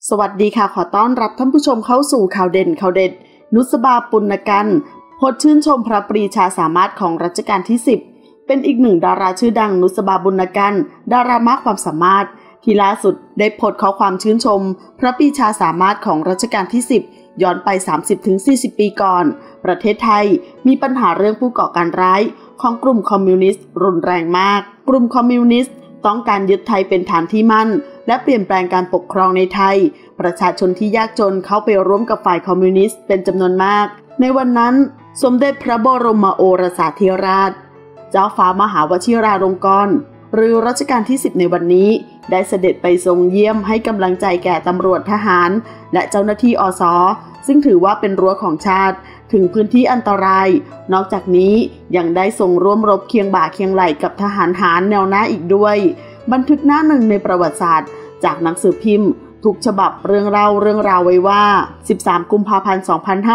สวัสดีค่ะขอต้อนรับท่านผู้ชมเข้าสู่ข่าวเด่นข่าวเด็ดนุสบาปุณกันโพสต์ชื่นชมพระปรีชาสามารถของรัชกาลที่10เป็นอีกหนึ่งดาราชื่อดังนุสบาปุณกันดารามากความสามารถที่ล่าสุดได้โพสต์ข้อความชื่นชมพระปรีชาสามารถของรัชกาลที่10ย้อนไป 30-40 ปีก่อนประเทศไทยมีปัญหาเรื่องผู้ก่อการร้ายของกลุ่มคอมมิวนิสต์รุนแรงมากกลุ่มคอมมิวนิสต์ต้องการยึดไทยเป็นฐานที่มั่นและเปลี่ยนแปลงการปกครองในไทยประชาชนที่ยากจนเข้าไปร่วมกับฝ่ายคอมมิวนิสต์เป็นจำนวนมากในวันนั้นสมเด็จพระบรมโอรสาธิราชเจ้าฟ้ามหาวชิราลงกรณ์หรือรัชกาลที่10ในวันนี้ได้เสด็จไปทรงเยี่ยมให้กำลังใจแก่ตำรวจทหารและเจ้าหน้าที่อส.ซึ่งถือว่าเป็นรั้วของชาติถึงพื้นที่อันตรายนอกจากนี้ยังได้ทรงร่วมรบเคียงบ่าเคียงไหล่กับทหารหารแนวหน้าอีกด้วยบันทึกหน้าหนึ่งในประวัติศาสตร์จากหนังสือพิมพ์ทุกฉบับเรื่องราวไว้ว่า13กุมภาพันธ์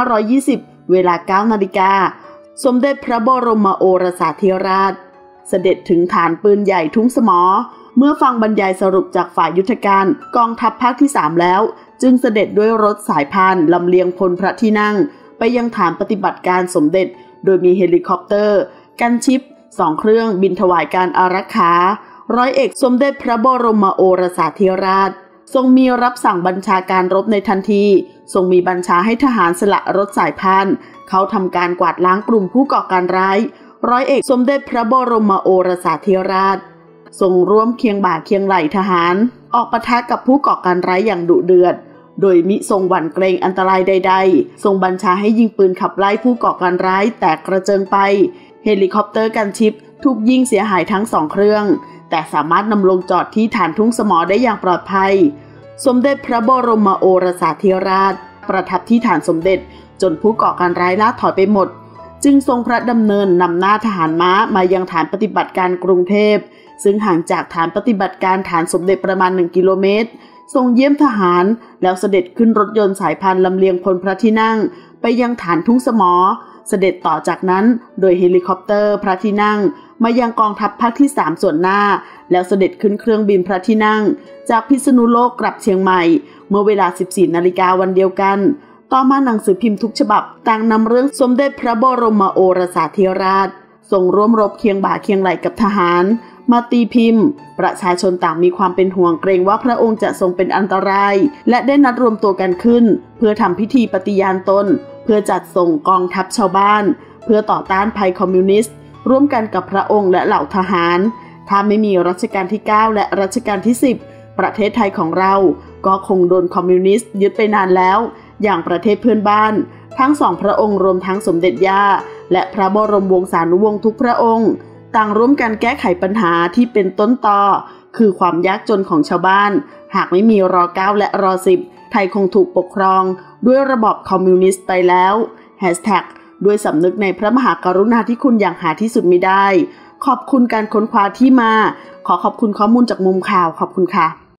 2520เวลา 9 นาฬิกาสมเด็จพระบรมโอรสาธิราชเสด็จถึงฐานปืนใหญ่ทุ่งสมอเมื่อฟังบรรยายสรุปจากฝ่ายยุทธการกองทัพภาคที่3แล้วจึงเสด็จด้วยรถสายพานลำเลียงพลพระที่นั่งไปยังฐานปฏิบัติการสมเด็จโดยมีเฮลิคอปเตอร์กันชิป2เครื่องบินถวายการอารักขาร้อยเอกสมเด็จพระบรมโอรสาธิราชทรงมีรับสั่งบัญชาการรบในทันทีทรงมีบัญชาให้ทหารสละรถสายพานเขาทำการกวาดล้างกลุ่มผู้ก่อการร้ายร้อยเอกสมเด็จพระบรมโอรสาธิราชทรงร่วมเคียงบ่าเคียงไหล่ทหารออกปะทะกับผู้ก่อการร้ายอย่างดุเดือดโดยมิทรงหวั่นเกรงอันตรายใดๆทรงบัญชาให้ยิงปืนขับไล่ผู้ก่อการร้ายแตกกระเจิงไปเฮลิคอปเตอร์กันชิปถูกยิงเสียหายทั้ง2เครื่องแต่สามารถนำลงจอดที่ฐานทุ่งสมอได้อย่างปลอดภัยสมเด็จพระบรมโอรสาธิราชประทับที่ฐานสมเด็จจนผู้ก่อการร้ายล่าถอยไปหมดจึงทรงพระดำเนินนำหน้าทหารม้ามายังฐานปฏิบัติการกรุงเทพซึ่งห่างจากฐานปฏิบัติการฐานสมเด็จประมาณ1กิโลเมตรทรงเยี่ยมทหารแล้วเสด็จขึ้นรถยนต์สายพานลำเลียงพลพระที่นั่งไปยังฐานทุ่งสมอเสด็จต่อจากนั้นโดยเฮลิคอปเตอร์พระที่นั่งมายังกองทัพภาคที่3ส่วนหน้าแล้วเสด็จขึ้นเครื่องบินพระที่นั่งจากพิษณุโลกกลับเชียงใหม่เมื่อเวลา 14 นาฬิกาวันเดียวกันต่อมาหนังสือพิมพ์ทุกฉบับต่างนำเรื่องสมเด็จพระบรมโอรสาธิราชทรงร่วมรบเคียงบ่าเคียงไหล่กับทหารมาตีพิมพ์ประชาชนต่างมีความเป็นห่วงเกรงว่าพระองค์จะทรงเป็นอันตรายและได้นัดรวมตัวกันขึ้นเพื่อทำพิธีปฏิญาณตนเพื่อจัดส่งกองทัพชาวบ้านเพื่อต่อต้านภัยคอมมิวนิสต์ร่วมกันกับพระองค์และเหล่าทหารถ้าไม่มีรัชกาลที่9และรัชกาลที่10ประเทศไทยของเราก็คงโดนคอมมิวนิสต์ยึดไปนานแล้วอย่างประเทศเพื่อนบ้านทั้ง2พระองค์รวมทั้งสมเด็จย่าและพระบรมวงศานุวงศ์ทุกพระองค์ต่างร่วมกันแก้ไขปัญหาที่เป็นต้นตอคือความยากจนของชาวบ้านหากไม่มีร.9 และร.10 ไทยคงถูกปกครองด้วยระบอบคอมมิวนิสต์ไปแล้วด้วยสำนึกในพระมหากรุณาธิคุณอย่างหาที่สุดมิได้ขอบคุณการค้นคว้าที่มาขอบคุณข้อมูลจากมุมข่าวขอบคุณค่ะ